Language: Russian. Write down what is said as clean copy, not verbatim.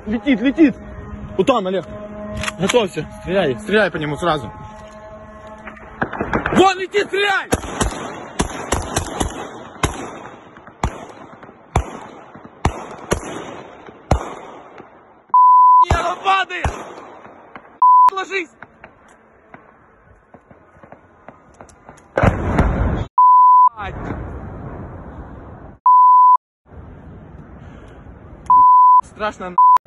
Летит, летит. Вот он, Олег. Готовься. Стреляй, стреляй по нему сразу. Вон летит, стреляй! Нет, он падает! Ложись! Страшно.